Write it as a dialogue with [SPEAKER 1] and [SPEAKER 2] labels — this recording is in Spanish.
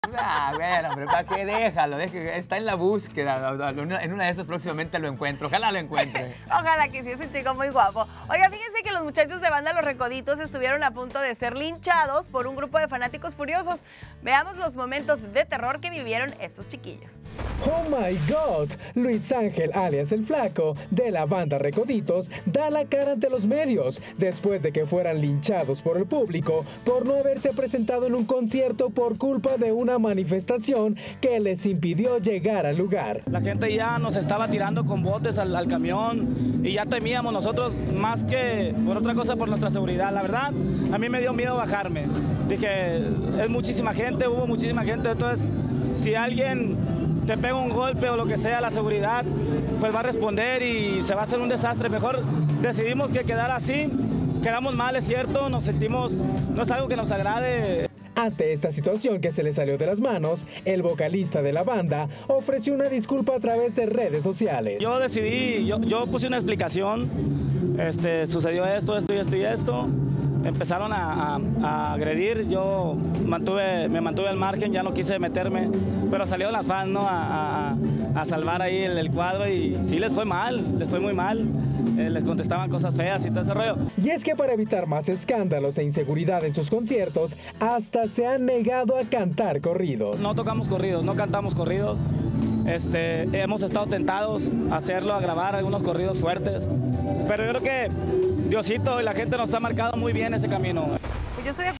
[SPEAKER 1] Ah, bueno, pero ¿para qué? Déjalo, está en la búsqueda. En una de esas próximamente lo encuentro. Ojalá lo encuentre.
[SPEAKER 2] Ojalá que sí, es un chico muy guapo. Oiga, fíjense que los muchachos de banda Los Recoditos estuvieron a punto de ser linchados por un grupo de fanáticos furiosos. Veamos los momentos de terror que vivieron estos chiquillos.
[SPEAKER 3] Oh my God, Luis Ángel, alias El Flaco, de la banda Recoditos, da la cara ante los medios después de que fueran linchados por el público por no haberse presentado en un concierto por culpa de una manifestación que les impidió llegar al lugar.
[SPEAKER 4] La gente ya nos estaba tirando con botes al camión y ya temíamos nosotros más que por otra cosa, por nuestra seguridad. La verdad, a mí me dio miedo bajarme. Dije, es muchísima gente, hubo muchísima gente, entonces si alguien te pega un golpe o lo que sea, la seguridad pues va a responder y se va a hacer un desastre. Mejor decidimos que quedar así, quedamos mal, es cierto, nos sentimos, no es algo que nos agrade.
[SPEAKER 3] Ante esta situación que se le salió de las manos, el vocalista de la banda ofreció una disculpa a través de redes sociales.
[SPEAKER 4] Yo decidí, yo puse una explicación, sucedió esto y esto. Empezaron a agredir, yo me mantuve al margen, ya no quise meterme, pero salieron las fans, ¿no? a salvar ahí el cuadro y sí les fue mal, les fue muy mal. Les contestaban cosas feas y todo ese rollo.
[SPEAKER 3] Y es que para evitar más escándalos e inseguridad en sus conciertos, hasta se han negado a cantar corridos.
[SPEAKER 4] No tocamos corridos, no cantamos corridos. Hemos estado tentados a hacerlo, a grabar algunos corridos fuertes, pero yo creo que Diosito y la gente nos ha marcado muy bien ese camino.
[SPEAKER 2] Pues yo estoy